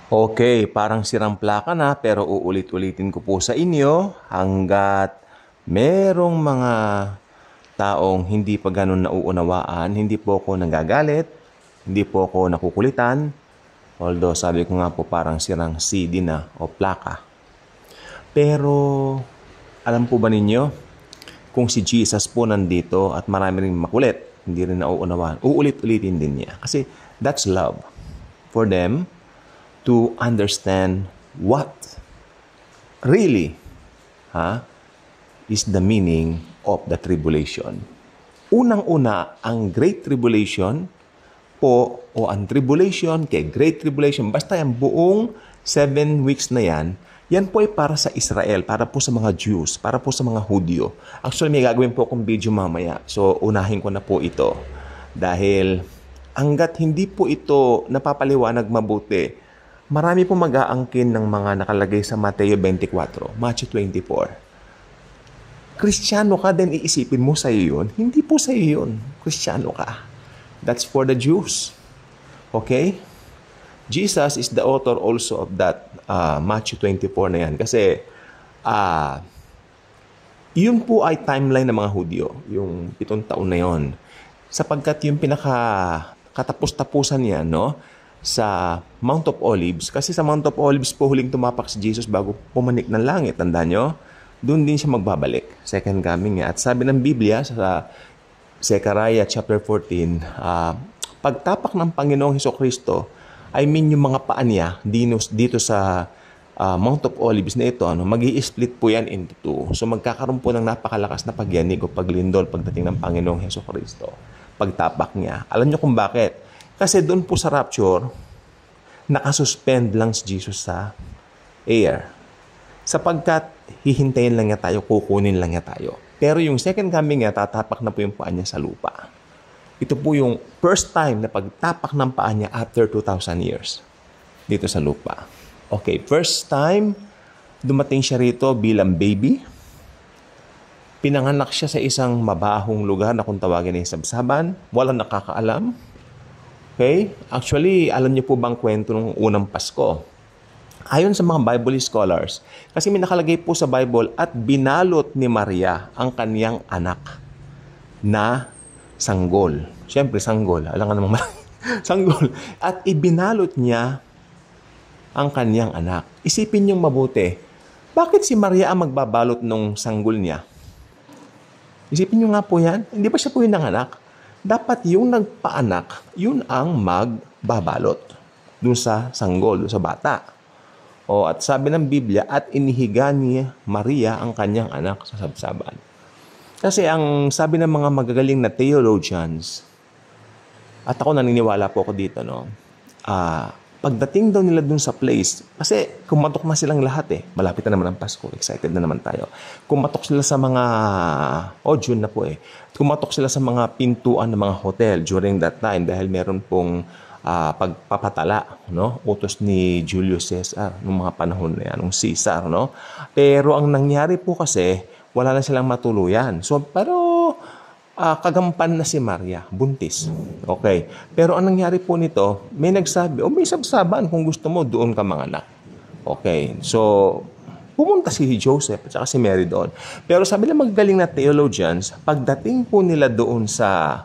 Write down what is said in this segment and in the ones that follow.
Okay, parang sirang plaka na pero uulit-ulitin ko po sa inyo hanggat merong mga taong hindi pa ganun nauunawaan, hindi po ako nagagalit, hindi po ako nakukulitan. Although sabi ko nga po parang sirang CD na o plaka. Pero alam po ba ninyo kung si Jesus po nandito at marami rin makulit, hindi rin nauunawaan, uulit-ulitin din niya. Kasi that's love for them to understand what really is the meaning of the tribulation. Unang-una, ang Great Tribulation po o ang tribulation kay Great Tribulation, basta yung buong 7 weeks na yan po ay para sa Israel, para po sa mga Jews, para po sa mga Hudyo. Actually, may gagawin po akong video mamaya. So, unahin ko na po ito. Dahil hanggat hindi po ito napapaliwanag mabuti, marami po mag-aangkin ng mga nakalagay sa Mateo 24, Matthew 24. Kristiyano ka, then iisipin mo sa iyo yun. Hindi po sa iyo yun. Kristiyano ka. That's for the Jews. Okay? Jesus is the author also of that Matthew 24 na yan. Kasi yun po ay timeline ng mga Hudyo. Yung 7 taon na yon. Sapagkat yung katapos-tapusan niya, no? Sa Mount of Olives. Kasi sa Mount of Olives po huling tumapak si Jesus bago pumanik ng langit. Tandaan nyo? Doon din siya magbabalik. Second coming niya. At sabi ng Biblia sa Zechariah chapter 14, pagtapak ng Panginoong Hesukristo, I mean yung mga paa niya dito sa Mount of Olives na ito, mag-i-split po yan into two. So magkakaroon po ng napakalakas na pagyanig o paglindol pagdating ng Panginoong Hesukristo. Pagtapak niya. Alam niyo kung bakit? Kasi doon po sa rapture, nakasuspend lang si Jesus sa air. Sapagkat hihintayin lang niya tayo, kukunin lang niya tayo. Pero yung second coming niya, tatapak na po yung paa niya sa lupa. Ito po yung first time na pagtapak ng paa niya after 2,000 years dito sa lupa. Okay, first time dumating siya rito bilang baby. Pinanganak siya sa isang mabahong lugar na kung tawagin ay Sabsaban. Walang nakakaalam. Okay? Actually, alam niyo po bang kwento ng unang Pasko? Ayon sa mga Bible scholars, kasi may nakalagay po sa Bible, at binalot ni Maria ang kaniyang anak na sanggol. Siyempre, sanggol. Alam nga namang sanggol. At ibinalot niya ang kaniyang anak. Isipin niyong mabuti, bakit si Maria ang magbabalot ng sanggol niya? Isipin niyo nga po yan. Hindi ba siya po yung nanganak? Dapat yung nagpaanak, yun ang magbabalot dun sa sanggol, dun sa bata. At sabi ng Biblia, at inihiga ni Maria ang kanyang anak sa sabsaban. Kasi ang sabi ng mga magagaling na theologians, at ako naniniwala po ako dito, pagdating daw nila dun sa place, kasi kumatok na silang lahat malapit na naman ang Pasko, excited na naman tayo. Kumatok sila sa mga, June na po kumatok sila sa mga pintuan ng mga hotel during that time dahil meron pong pagpapatala, utos ni Julius Caesar nung mga panahon na yan, nung Caesar, Pero ang nangyari po kasi, wala na silang matuluyan. Pero kagampan na si Maria, buntis. Okay. Pero ang nangyari po nito, may nagsabi, may sabsaban kung gusto mo, doon ka manganak. Okay. So, pumunta si Joseph at saka si Mary doon. Pero sabi ng magagaling na theologians, pagdating po nila doon sa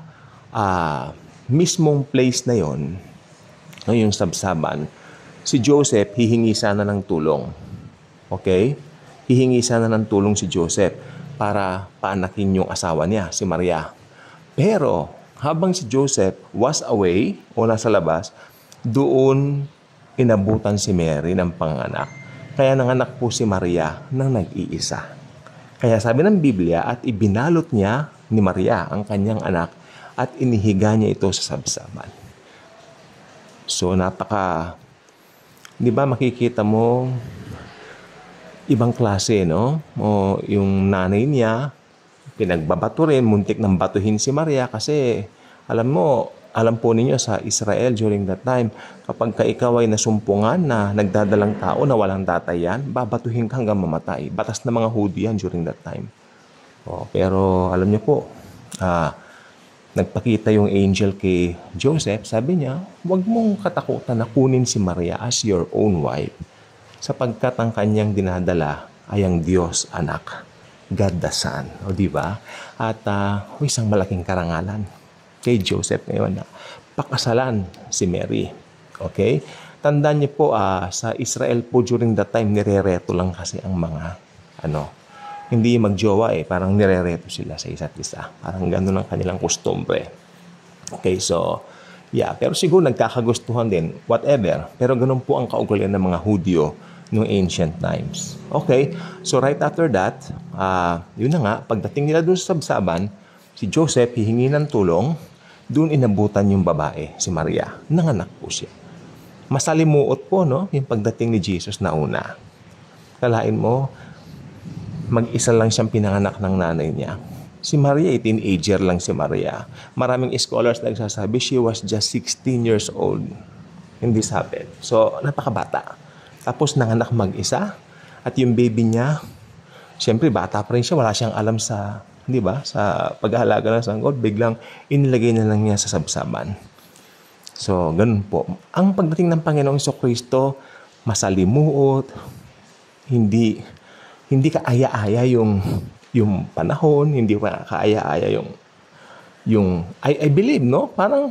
mismong place na yon, yung sabsaban, si Joseph hihingi sana ng tulong. Okay? Hihingi sana ng tulong si Joseph para paanakin yung asawa niya, si Maria. Pero, habang si Joseph was away o nasa labas, doon inabutan si Mary ng panganak. Kaya nanganak po si Maria ng nag-iisa. Kaya sabi ng Biblia, at ibinalot niya ni Maria ang kanyang anak at inihiga niya ito sa sabsaban. So, di ba makikita mo, ibang klase, O yung nanay niya, pinagbabato rin, muntik ng batuhin si Maria kasi alam po ninyo sa Israel during that time, kapag ikaw ay nasumpungan na nagdadalang tao na walang tatay yan, babatuhin ka hanggang mamatay. Batas ng mga Hudyo yan during that time. Pero alam niyo po, Nagpakita yung angel kay Joseph, sabi niya, huwag mong katakutan na kunin si Maria as your own wife, sapagkat ang kanyang dinadala ay ang Diyos anak, God the Son. O di ba? At isang malaking karangalan kay Joseph ngayon na pakasalan si Mary. Okay? Tandaan niyo po, sa Israel po during that time, nirereto lang kasi ang mga, hindi magjowa parang nirereto sila sa isa't isa. Parang gano'n ang kanilang kustumbre. Okay, so, yeah. Pero siguro nagkakagustuhan din, whatever. Pero gano'n po ang kaugalian ng mga Hudyo noong ancient times. Okay, so right after that, yun na nga, pagdating nila doon sa sabsaban, si Joseph hihingi ng tulong, doon inabutan yung babae, si Maria. Nanganak po siya. Masalimuot po, no? Yung pagdating ni Jesus na una. Kalain mo, mag-isa lang siyang pinanganak ng nanay niya. Si Maria, teenager lang si Maria. Maraming scholars nagsasabi, she was just 16 years old when this happened. So, napakabata. Tapos nanganak mag-isa. At yung baby niya, siyempre bata pa rin siya, wala siyang alam sa, di ba, sa pag-aalaga ng sanggol. Biglang inilagay na lang niya sa sabsaban. So, ganun po. Ang pagdating ng Panginoong Jesucristo, masalimuot, hindi kaaya-aya yung panahon, hindi kaaya-aya yung I believe, no?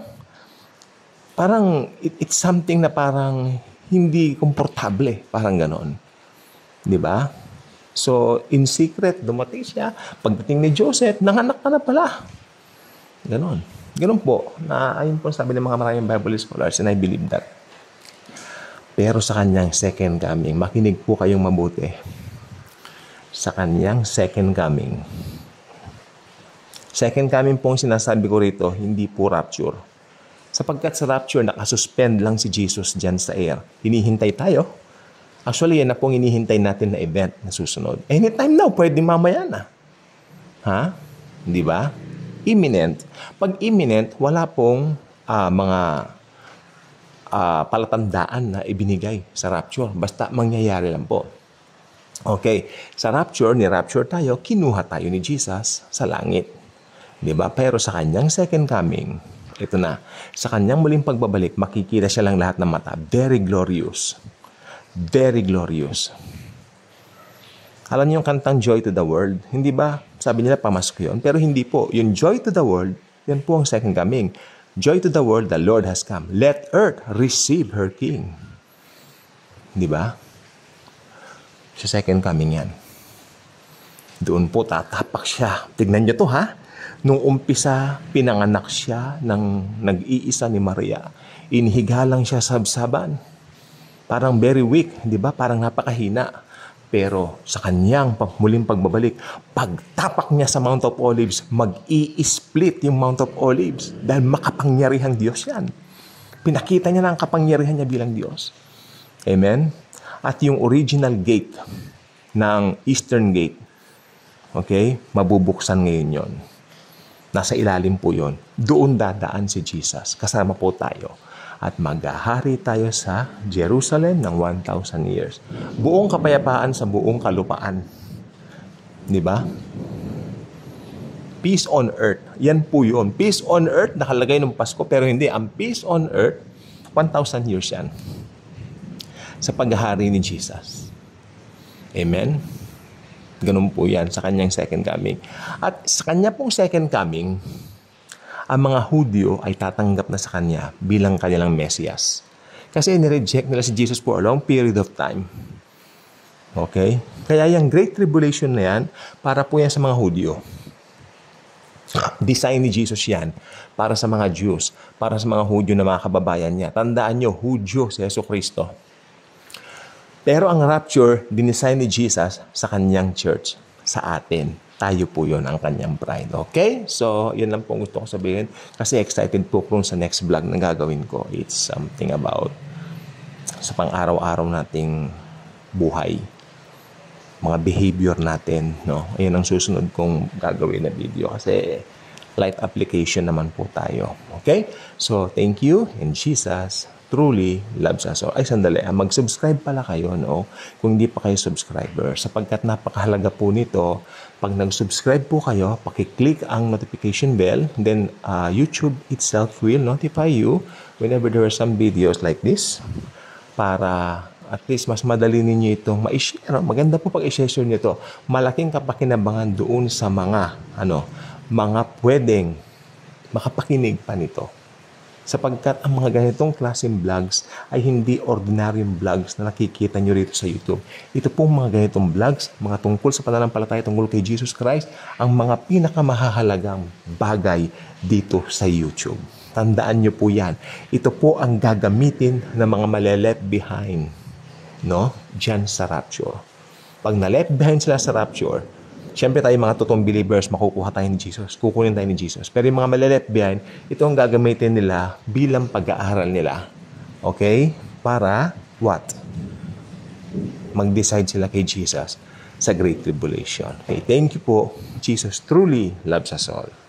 Parang it's something na parang hindi komportable, parang ganon. 'Di ba? So, in secret, dumating siya. Pagdating ni Joseph, nanganak ka na pala. Ganon. Ganon po. Ayun po sabi ng mga maraming Bible scholars, and I believe that. Pero sa kanyang second coming, makinig po kayong mabuti. Sa kanyang second coming. Second coming po ang sinasabi ko rito, hindi po rapture. Sapagkat sa rapture, nakasuspend lang si Jesus dyan sa air. Hinihintay tayo. Actually, yan na pong hinihintay natin na event na susunod. Anytime now, pwede mamaya na. Ha? Di ba? Imminent. Pag imminent, wala pong mga palatandaan na ibinigay sa rapture. Basta mangyayari lang po. Okay, sa rapture, ni-rapture tayo, kinuha tayo ni Jesus sa langit. Diba? Pero sa kanyang second coming, ito na, sa kanyang muling pagbabalik, makikita siya lang lahat ng mata. Very glorious. Very glorious. Alam niyo yung kantang Joy to the World? Hindi ba? Sabi nila pamasko yun. Pero hindi po. Yung Joy to the World, yan po ang second coming. Joy to the world, the Lord has come. Let earth receive her King. Di ba? Sa second coming yan. Doon po tatapak siya. Tignan niyo to ha. Nung umpisa, pinanganak siya ng nag-iisa ni Maria. Inhiga lang siya sa sabsaban. Parang very weak, di ba? Parang napakahina. Pero sa kanyang muling pagbabalik, pagtapak niya sa Mount of Olives, mag-i-split yung Mount of Olives dahil makapangyarihang Diyos yan. Pinakita niya na ang kapangyarihan niya bilang Diyos. Amen? At yung original gate ng Eastern Gate, okay, mabubuksan ngayon yon. Nasa ilalim po yon. Doon dadaan si Jesus. Kasama po tayo. At maghahari tayo sa Jerusalem ng 1,000 years. Buong kapayapaan sa buong kalupaan. Di ba? Peace on earth. Yan po yun. Peace on earth, nakalagay ng Pasko, pero hindi. Ang peace on earth, 1,000 years yan. Sa paghahari ni Jesus. Amen? Ganun po yan sa kanyang second coming. At sa kanya pong second coming, ang mga Hudyo ay tatanggap na sa kanya bilang kanilang Mesias. Kasi nireject nila si Jesus for a long period of time. Okay? Kaya yung Great Tribulation na yan, para po yan sa mga Hudyo. Design ni Jesus yan para sa mga Jews, para sa mga Hudyo na mga kababayan niya. Tandaan nyo, Hudyo si Jesucristo. Pero ang rapture, dinesign ni Jesus sa kanyang church, sa atin. Tayo po yun ang kanyang bride. Okay? So, yun lang po gusto ko sabihin. Kasi excited po kung sa next vlog na gagawin ko. It's something about sa pang-araw-araw nating buhay. Mga behavior natin. No? Ayun ang susunod kong gagawin na video. Kasi life application naman po tayo. Okay? So, thank you and Jesus truly loves us all. Ay, sandali. Mag-subscribe pala kayo, no? Kung hindi pa kayo subscriber. Sapagkat napakahalaga po nito, pag nag-subscribe po kayo, pakiclick ang notification bell, then YouTube itself will notify you whenever there are some videos like this para at least mas madali ninyo itong ma-share. Maganda po pag i-share nyo ito. Malaking kapakinabangan doon sa mga pwedeng makapakinig pa nito. Sapagkat ang mga ganitong klaseng vlogs ay hindi ordinaryong vlogs na nakikita nyo rito sa YouTube. Ito pong mga ganitong vlogs, mga tungkol sa pananampalataya, tungkol kay Jesus Christ, ang mga pinakamahahalagang bagay dito sa YouTube. Tandaan nyo po yan. Ito po ang gagamitin ng mga maleleft behind, no? Diyan sa rapture. Pag na-left behind sila sa rapture, siyempre tayo mga totoong believers, makukuha tayo ni Jesus. Kukunin tayo ni Jesus. Pero yung mga maleleft behind, ito ang gagamitin nila bilang pag-aaral nila. Okay? Para what? Mag-decide sila kay Jesus sa Great Tribulation. Okay, thank you po. Jesus truly loves us all.